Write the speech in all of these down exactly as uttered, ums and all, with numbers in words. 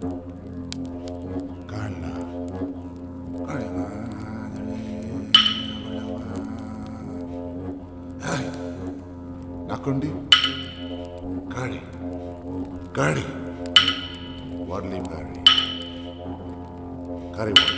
Carla. Nakundi. Gadi. Gadi. Wadley Barry. Curry Wadley.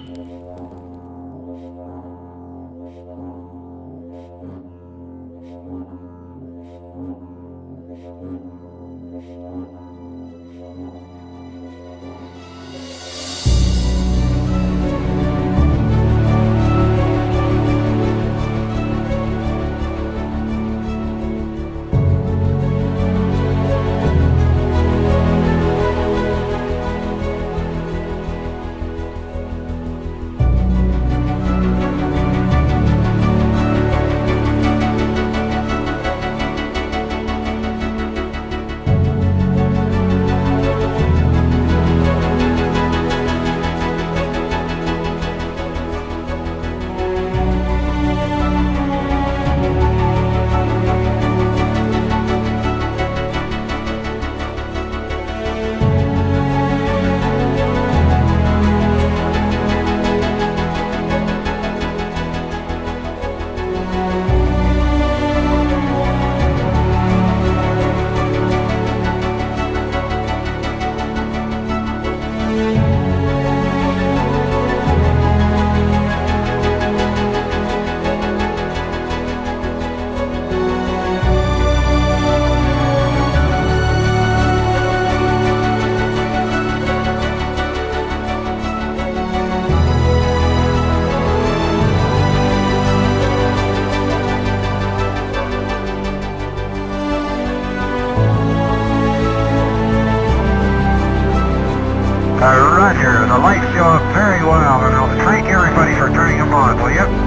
Roger, the lights show up very well, and I'll thank everybody for turning them on, will you?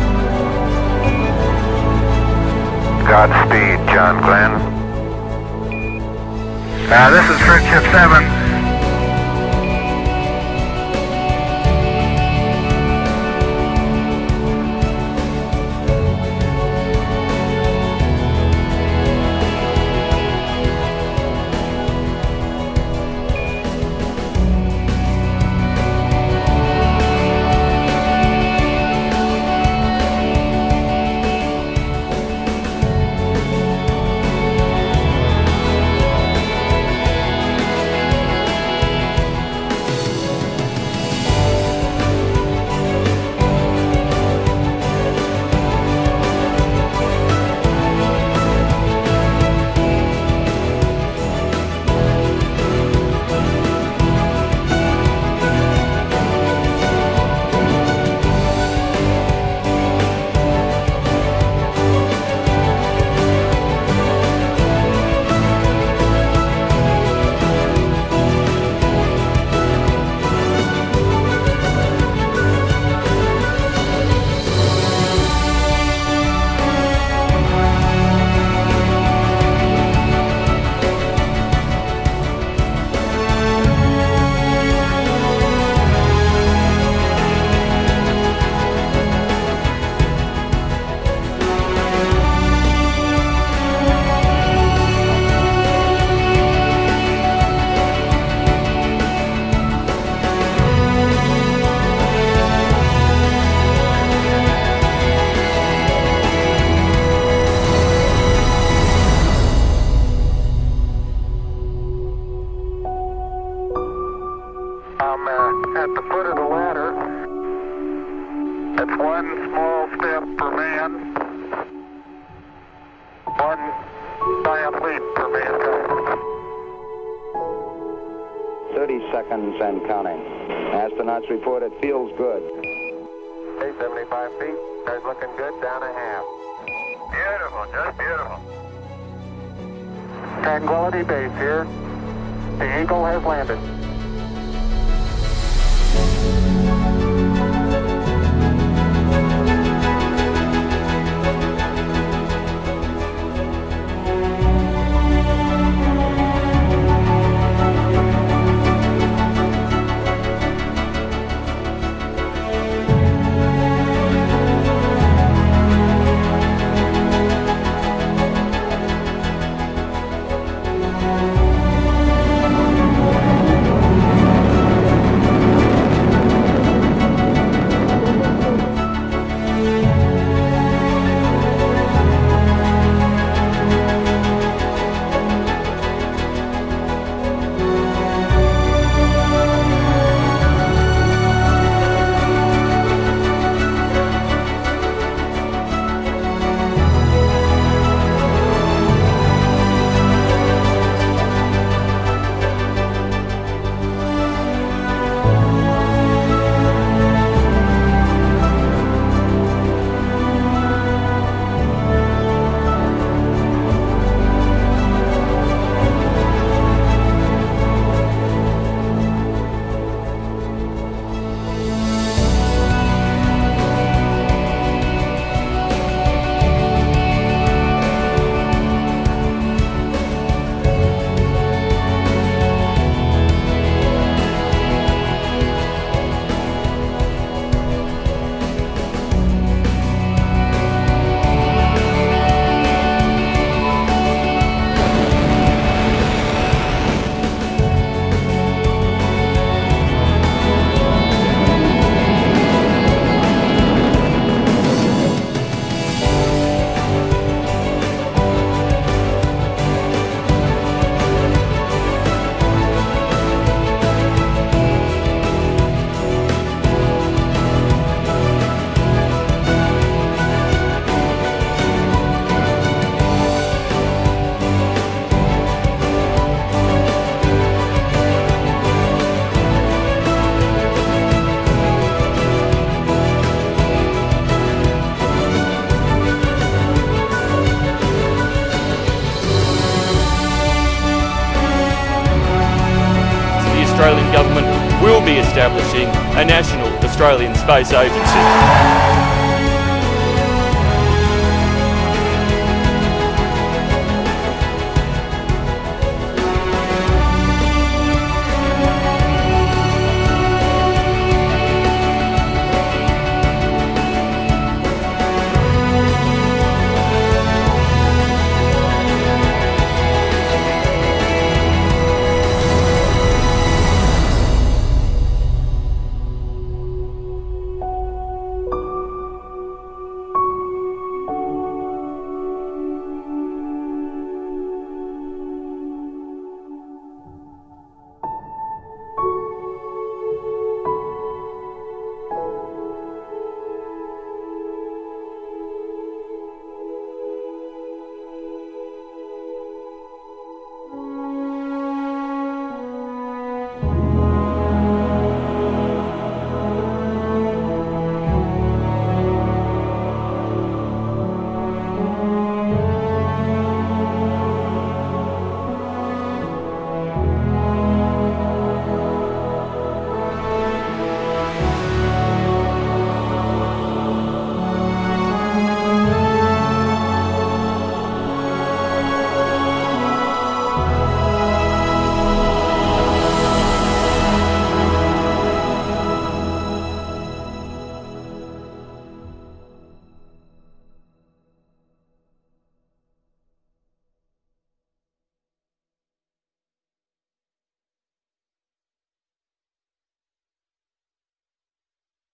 Godspeed, John Glenn. Uh, this is Friendship seven. I'm uh, at the foot of the ladder. It's one small step for man, one giant leap for mankind. thirty seconds and counting. Astronauts report it feels good. Hey, seventy-five feet. Guys looking good. Down a half. Beautiful, just beautiful. Tranquility Base here. The Eagle has landed. Government will be establishing a national Australian Space Agency.